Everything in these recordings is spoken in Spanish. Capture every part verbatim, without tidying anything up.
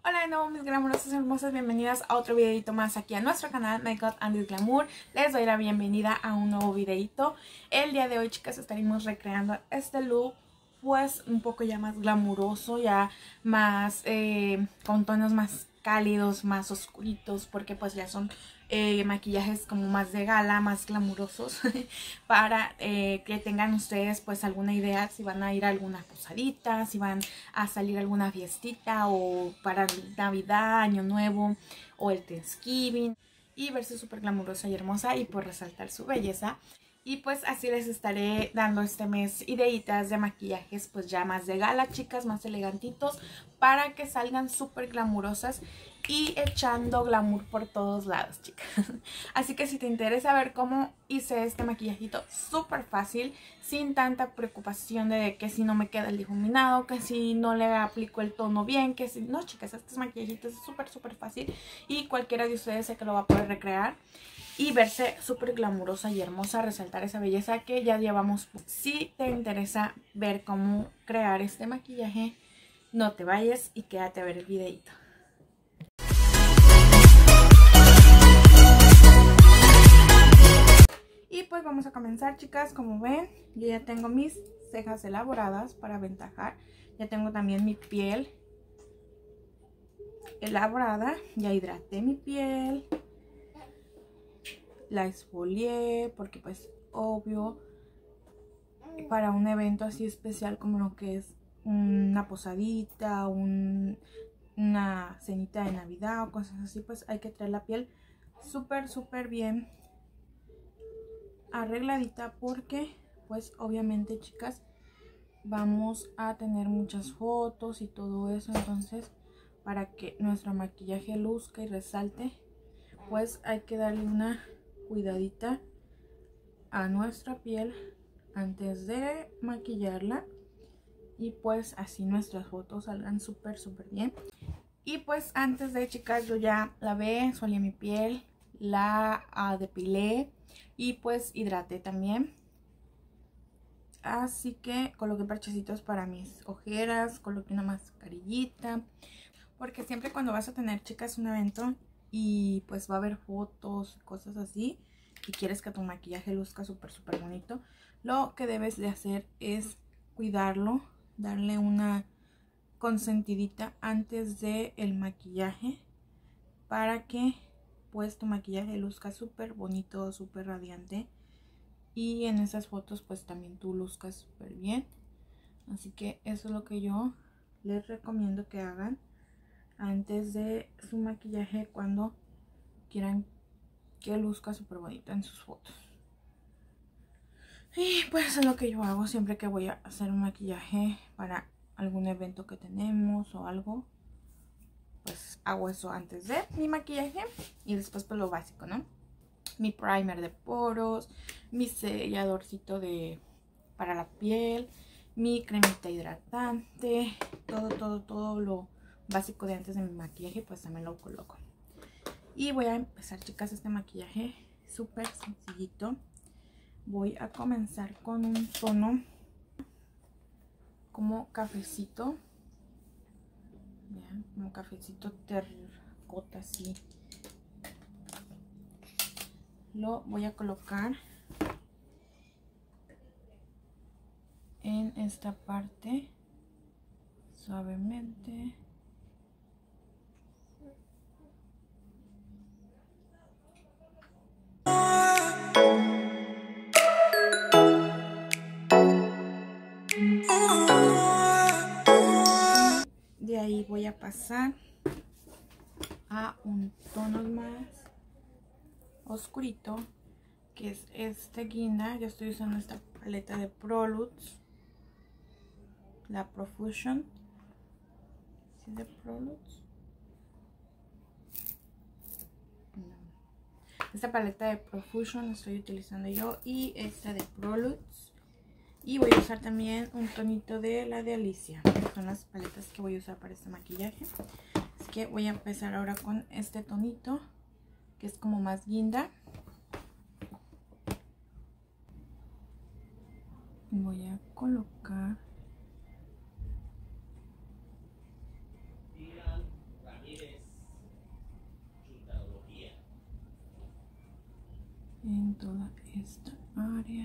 Hola de nuevo mis glamurosas hermosas, bienvenidas a otro videito más aquí a nuestro canal Makeup and Glamour. Les doy la bienvenida a un nuevo videito. El día de hoy, chicas, estaremos recreando este look pues un poco ya más glamuroso, ya más eh, con tonos más cálidos, más oscuritos, porque pues ya son eh, maquillajes como más de gala, más glamurosos para eh, que tengan ustedes pues alguna idea si van a ir a alguna posadita, si van a salir a alguna fiestita o para Navidad, Año Nuevo o el Thanksgiving, y verse súper glamurosa y hermosa y pues resaltar su belleza. Y pues así les estaré dando este mes ideitas de maquillajes pues ya más de gala, chicas, más elegantitos, para que salgan súper glamurosas y echando glamour por todos lados, chicas. Así que si te interesa ver cómo hice este maquillajito súper fácil, sin tanta preocupación de que si no me queda el difuminado, que si no le aplico el tono bien, que si... No, chicas, este maquillajito es súper súper fácil y cualquiera de ustedes sé que lo va a poder recrear y verse súper glamurosa y hermosa, resaltar esa belleza que ya llevamos. Si te interesa ver cómo crear este maquillaje, no te vayas y quédate a ver el videito. Y pues vamos a comenzar, chicas. Como ven, yo ya tengo mis cejas elaboradas para aventajar. Ya tengo también mi piel elaborada. Ya hidraté mi piel. La exfolié porque pues obvio para un evento así especial como lo que es una posadita, un, una cenita de Navidad o cosas así, pues hay que traer la piel súper súper bien arregladita porque pues obviamente, chicas, vamos a tener muchas fotos y todo eso. Entonces, para que nuestro maquillaje luzca y resalte, pues hay que darle una cuidadita a nuestra piel antes de maquillarla y pues así nuestras fotos salgan súper súper bien. Y pues antes de, chicas, yo ya lavé, solé mi piel, la uh, depilé y pues hidraté también. Así que coloqué parchecitos para mis ojeras, coloqué una mascarillita, porque siempre cuando vas a tener, chicas, un evento y pues va a haber fotos, cosas así, y quieres que tu maquillaje luzca súper súper bonito, lo que debes de hacer es cuidarlo, darle una consentidita antes de el maquillaje para que pues tu maquillaje luzca súper bonito, súper radiante, y en esas fotos pues también tú luzcas súper bien. Así que eso es lo que yo les recomiendo que hagan antes de su maquillaje cuando quieran que luzca súper bonito en sus fotos. Y pues es lo que yo hago siempre que voy a hacer un maquillaje para algún evento que tenemos o algo. Pues hago eso antes de mi maquillaje y después pues lo básico, ¿no? Mi primer de poros, mi selladorcito de para la piel, mi cremita hidratante, todo, todo, todo lo básico de antes de mi maquillaje, pues también lo coloco. Y voy a empezar, chicas, este maquillaje súper sencillito. Voy a comenzar con un tono como cafecito. Vean, como cafecito terracota, así. Lo voy a colocar en esta parte suavemente. De ahí voy a pasar a un tono más oscurito, que es este guinda. Yo estoy usando esta paleta de Prolux, la Profusion. ¿Sí es de Prolux? No. Esta paleta de Profusion la estoy utilizando yo, y esta de Prolux. Y voy a usar también un tonito de la de Alicia. Son las paletas que voy a usar para este maquillaje. Así que voy a empezar ahora con este tonito, que es como más guinda. Voy a colocar en toda esta área.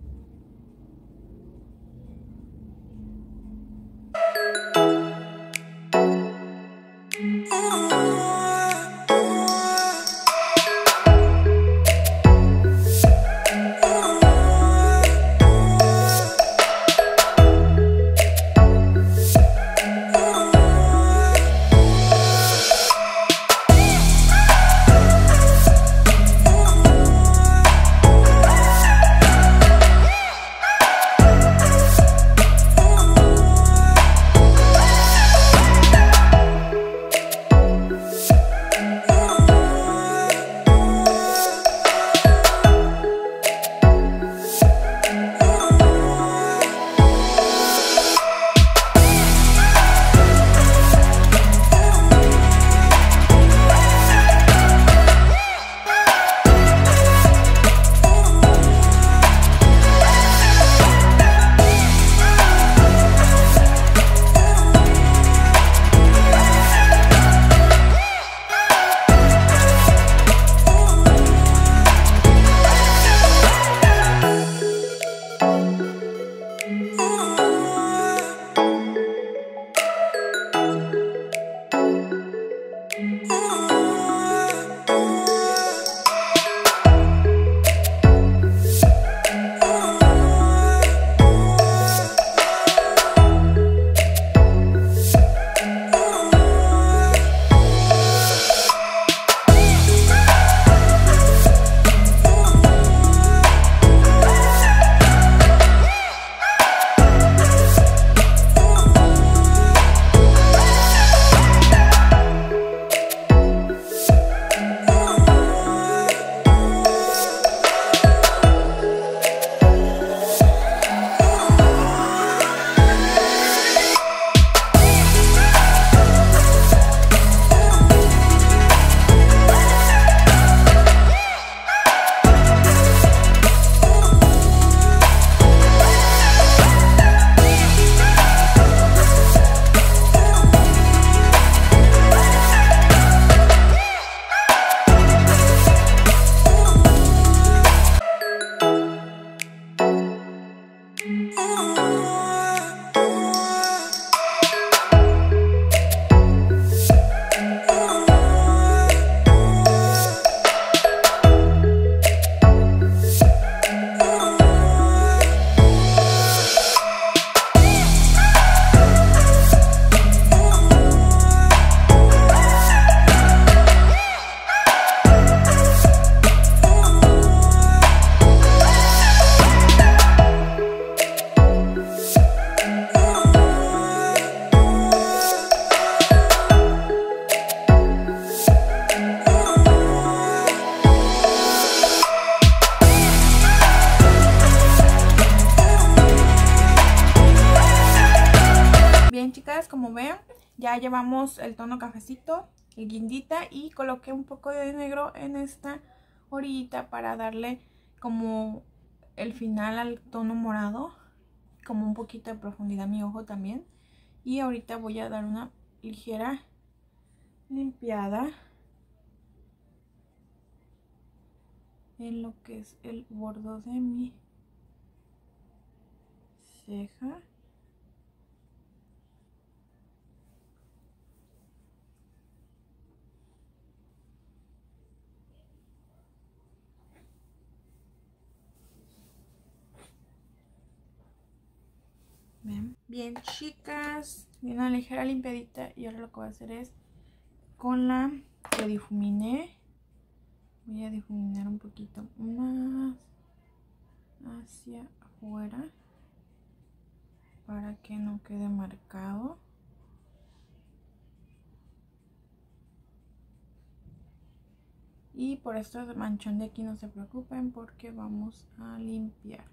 Como ven, ya llevamos el tono cafecito, el guindita, y coloqué un poco de negro en esta orillita para darle como el final al tono morado, como un poquito de profundidad a mi ojo también. Y ahorita voy a dar una ligera limpiada en lo que es el borde de mi ceja. Bien, bien chicas, bien una ligera limpiadita, y ahora lo que voy a hacer es con la que difuminé, voy a difuminar un poquito más hacia afuera para que no quede marcado. Y por esto manchón de aquí no se preocupen, porque vamos a limpiar.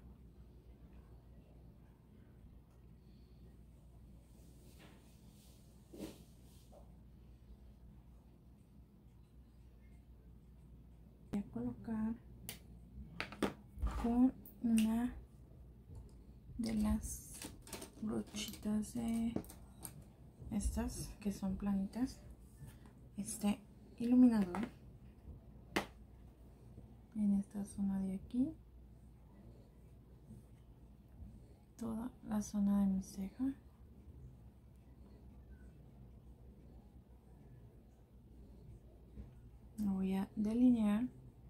Voy a colocar con una de las brochitas de estas que son planitas este iluminador. en esta zona de aquí, toda la zona de mi ceja. Lo voy a delinear.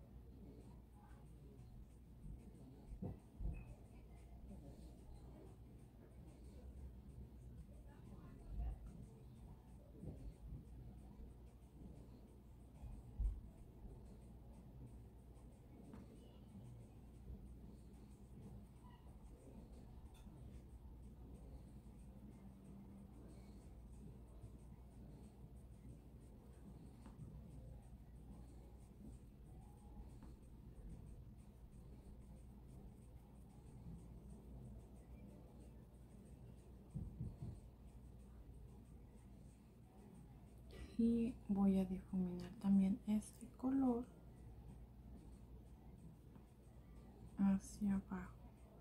Y voy a difuminar también este color hacia abajo.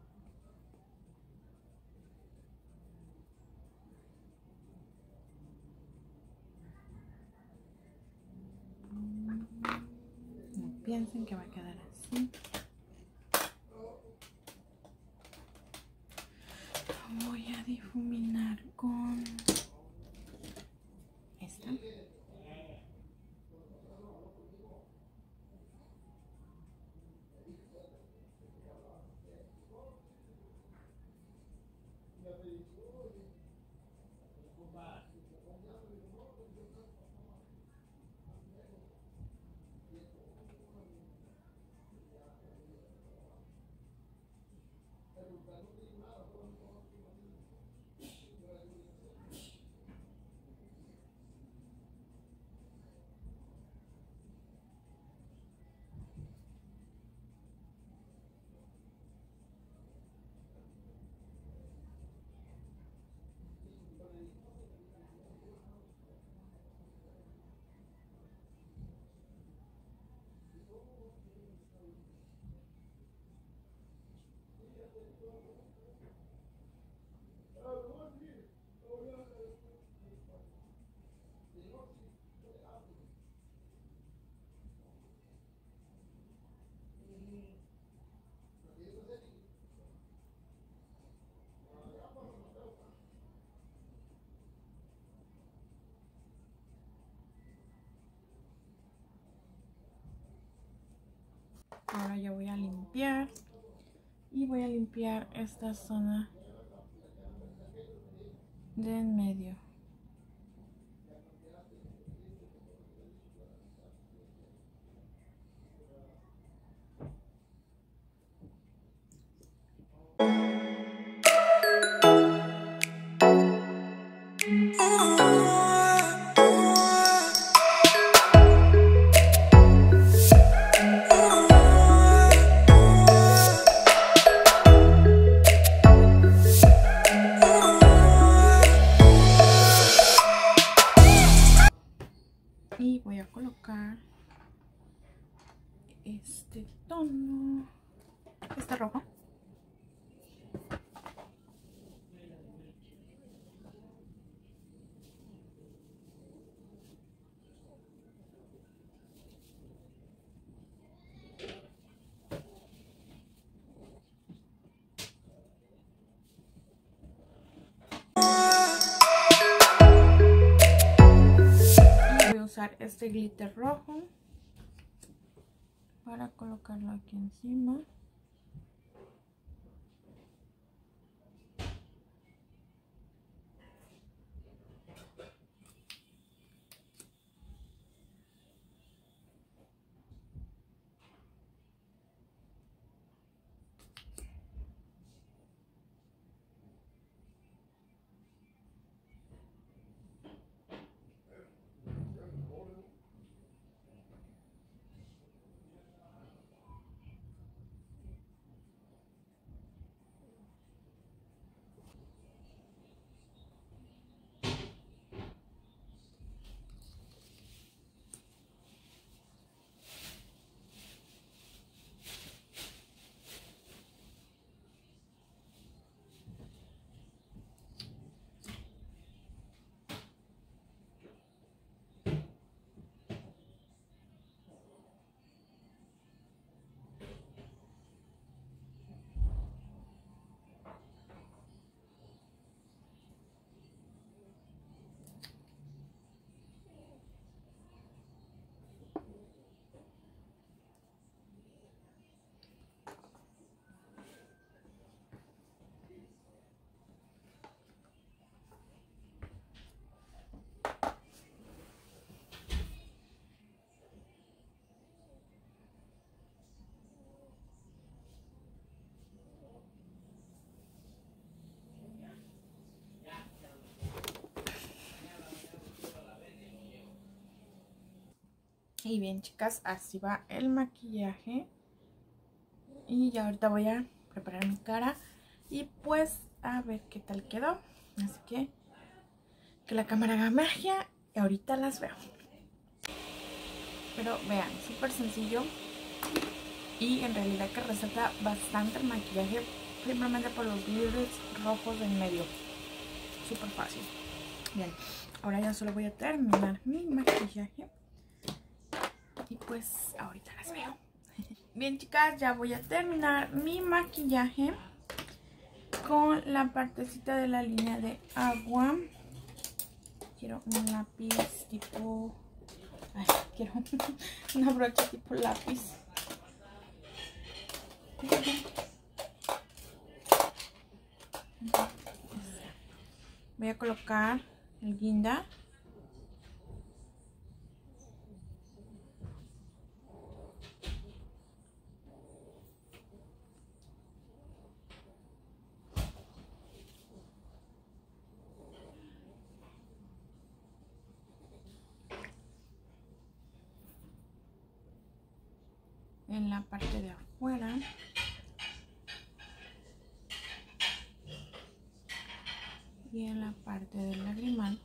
No piensen que va a quedar así. Voy a difuminar con esta. Ahora ya voy a limpiar y voy a limpiar esta zona de en medio. Y voy a colocar este tono, este rojo. Usar este glitter rojo para colocarlo aquí encima. Y bien, chicas, así va el maquillaje. Y ya ahorita voy a preparar mi cara y pues a ver qué tal quedó. Así que que la cámara haga magia y ahorita las veo. Pero vean, súper sencillo y en realidad que resalta bastante el maquillaje, simplemente por los glitters rojos en medio. Súper fácil. Bien, ahora ya solo voy a terminar mi maquillaje y pues ahorita las veo. Bien, chicas, ya voy a terminar mi maquillaje con la partecita de la línea de agua. Quiero un lápiz tipo... Ay, quiero una brocha tipo lápiz. Voy a colocar el guinda. En la parte de afuera. Y en la parte del lagrimal.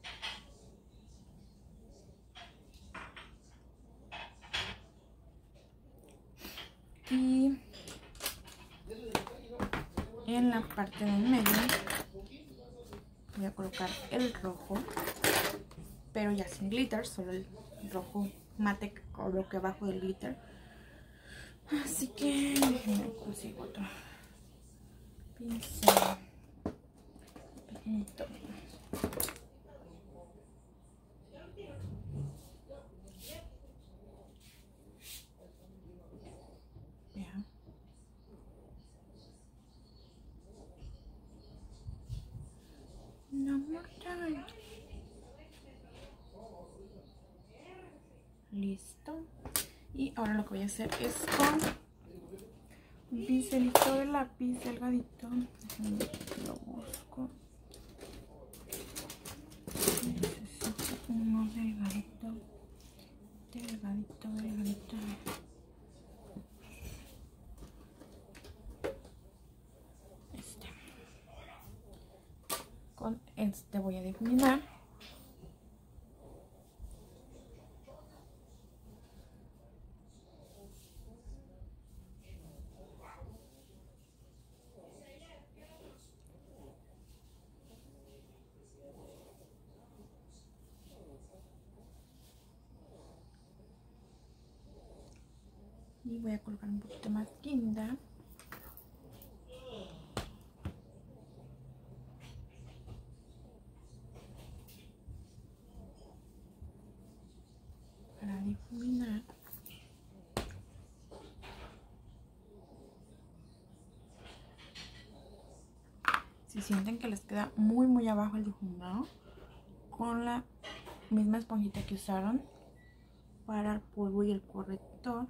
Y en la parte del medio voy a colocar el rojo, pero ya sin glitter, solo el rojo mate que coloque abajo del glitter. Así que me consigo otro pincel pequeñito. Vean. No more time. Listo. Y ahora lo que voy a hacer es con un pincelito de lápiz delgadito. Lo busco. Necesito uno delgadito. Delgadito, delgadito. Este. Con este voy a difuminar. Y voy a colocar un poquito más guinda. Para difuminar. Si sienten que les queda muy muy abajo el difuminado, con la misma esponjita que usaron para el polvo y el corrector,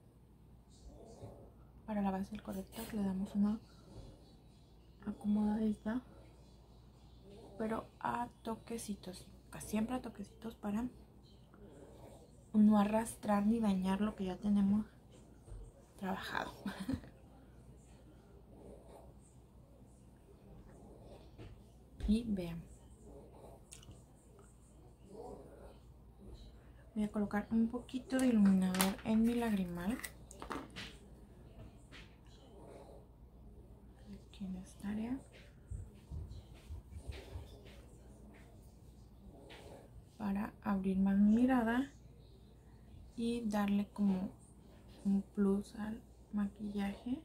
para la base del corrector le damos una acomodadita, pero a toquecitos, siempre a toquecitos, para no arrastrar ni dañar lo que ya tenemos trabajado. Y vean, voy a colocar un poquito de iluminador en mi lagrimal, aquí en esta área, para abrir más mi mirada y darle como un plus al maquillaje.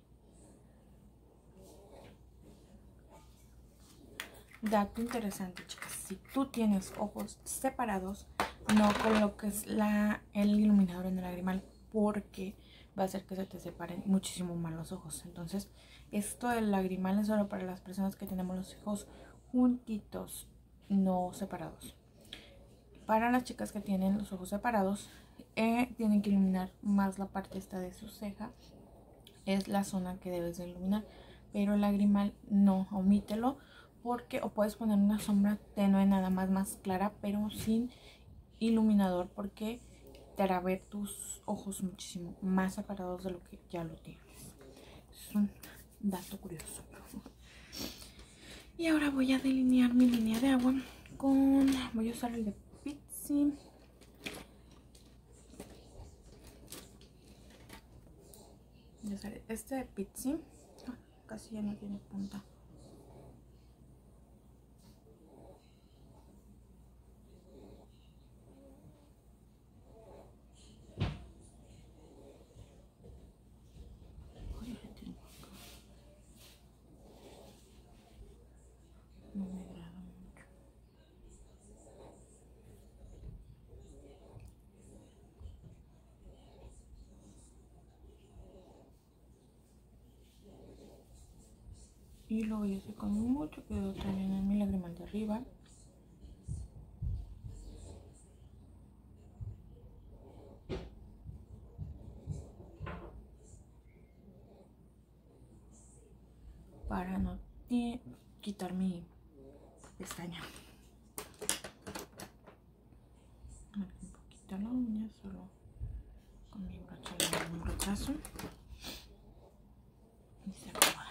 Dato interesante, chicas, si tú tienes ojos separados, no coloques la, el iluminador en el lagrimal, porque va a hacer que se te separen muchísimo más los ojos. Entonces, esto del lagrimal es solo para las personas que tenemos los ojos juntitos, no separados. Para las chicas que tienen los ojos separados, eh, tienen que iluminar más la parte esta de su ceja. Es la zona que debes de iluminar, pero el lagrimal no, omítelo, porque o puedes poner una sombra tenue nada más, más clara, pero sin iluminador, porque te hará ver tus ojos muchísimo más separados de lo que ya lo tienes. Es un dato curioso. Y ahora voy a delinear mi línea de agua con... voy a usar el de Pixi. Voy a usar este de Pixi. Ah, casi ya no tiene punta. No me agrada mucho. Y lo voy a hacer con mucho cuidado también en mi lagrimal de arriba. Para no quitar mi pestaña. Un poquito la uña, solo con mi brocha le doy un brochazo y se acaba.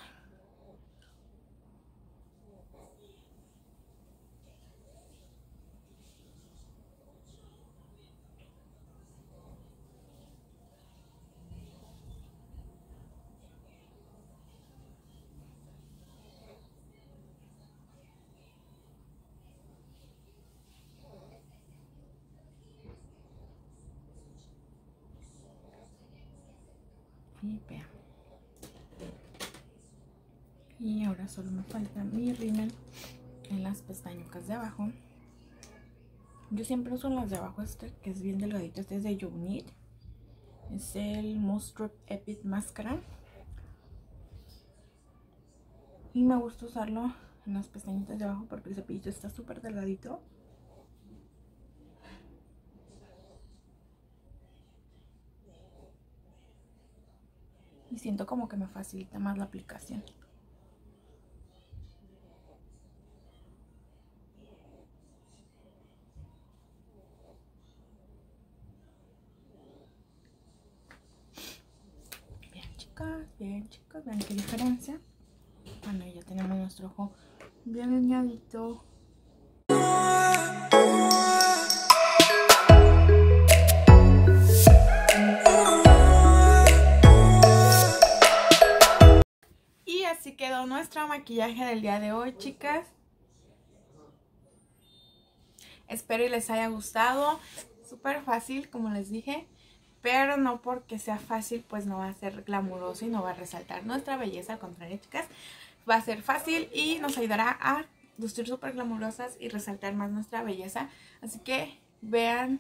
Y vean. Y ahora solo me falta mi rímel en las pestañucas de abajo. Yo siempre uso las de abajo, este que es bien delgadito. Este es de You Need. Es el Monster Epic Mascara. Y me gusta usarlo en las pestañitas de abajo porque el cepillito está súper delgadito. Y siento como que me facilita más la aplicación. Bien chicas, bien chicas, vean qué diferencia. Bueno, ya tenemos nuestro ojo bien lineadito. Y así quedó nuestro maquillaje del día de hoy, chicas. Espero y les haya gustado. Súper fácil, como les dije. Pero no porque sea fácil, pues no va a ser glamuroso y no va a resaltar nuestra belleza. Al contrario, chicas, va a ser fácil y nos ayudará a lucir súper glamurosas y resaltar más nuestra belleza. Así que vean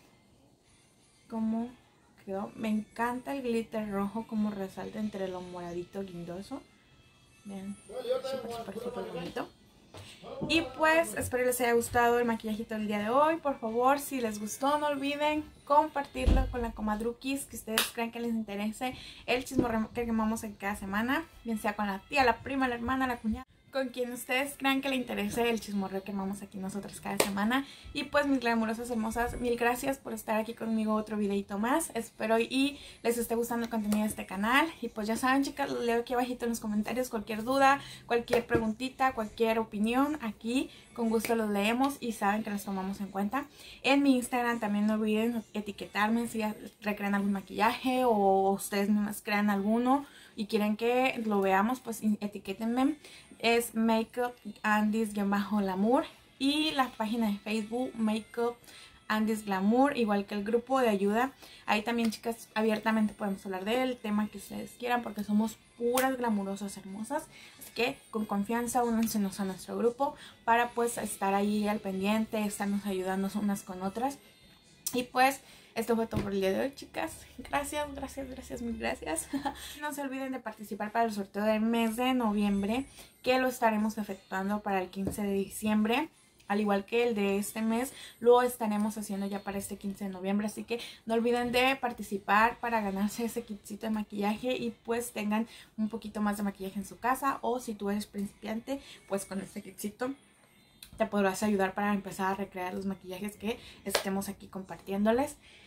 cómo quedó. Me encanta el glitter rojo, como resalta entre lo moradito guindoso. Vean, súper, súper, súper bonito. Y pues espero les haya gustado el maquillajito del día de hoy. Por favor, si les gustó, no olviden compartirlo con la comadruquis que ustedes crean que les interese el chismorreo que quemamos en cada semana, bien sea con la tía, la prima, la hermana, la cuñada, con quien ustedes crean que le interese el chismorreo que quemamos aquí nosotras cada semana. Y pues mis glamurosas hermosas, mil gracias por estar aquí conmigo otro videito más. Espero y les esté gustando el contenido de este canal. Y pues ya saben, chicas, lo leo aquí abajito en los comentarios cualquier duda, cualquier preguntita, cualquier opinión. Aquí con gusto los leemos y saben que los tomamos en cuenta. En mi Instagram también no olviden etiquetarme si recrean algún maquillaje o ustedes mismas crean alguno y quieren que lo veamos, pues etiquétenme. Es Makeup Andis-Glamour y la página de Facebook Makeup Andis Glamour, igual que el grupo de ayuda. Ahí también, chicas, abiertamente podemos hablar del tema que ustedes quieran porque somos puras glamurosas hermosas. Así que con confianza únansenos a nuestro grupo para pues estar ahí al pendiente, estarnos ayudando unas con otras. Y pues esto fue todo por el día de hoy, chicas. Gracias, gracias, gracias, mil gracias. No se olviden de participar para el sorteo del mes de noviembre, que lo estaremos efectuando para el quince de diciembre. Al igual que el de este mes, lo estaremos haciendo ya para este quince de noviembre. Así que no olviden de participar para ganarse ese kitcito de maquillaje y pues tengan un poquito más de maquillaje en su casa. O si tú eres principiante, pues con este kitcito te podrás ayudar para empezar a recrear los maquillajes que estemos aquí compartiéndoles.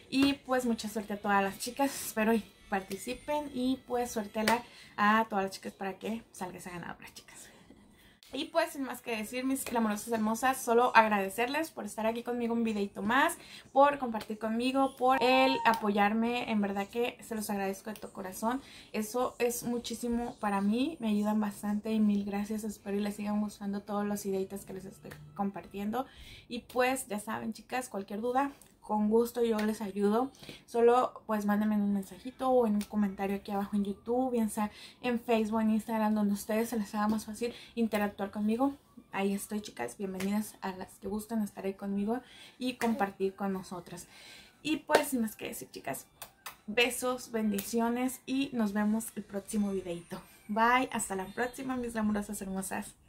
Y pues mucha suerte a todas las chicas, espero y participen y pues suerte a, la, a todas las chicas para que salga esa ganadora, chicas. Y pues sin más que decir, mis glamurosas hermosas, solo agradecerles por estar aquí conmigo un videito más, por compartir conmigo, por el apoyarme, en verdad que se los agradezco de todo corazón. Eso es muchísimo para mí, me ayudan bastante y mil gracias, espero y les sigan gustando todos los videitos que les estoy compartiendo. Y pues ya saben, chicas, cualquier duda, con gusto yo les ayudo. Solo pues mándenme un mensajito o en un comentario aquí abajo en YouTube, bien sea en Facebook, en Instagram, donde a ustedes se les haga más fácil interactuar conmigo. Ahí estoy, chicas, bienvenidas a las que gusten estar ahí conmigo y compartir con nosotras. Y pues sin más que decir, chicas, besos, bendiciones y nos vemos el próximo videito. Bye, hasta la próxima, mis glamurosas hermosas.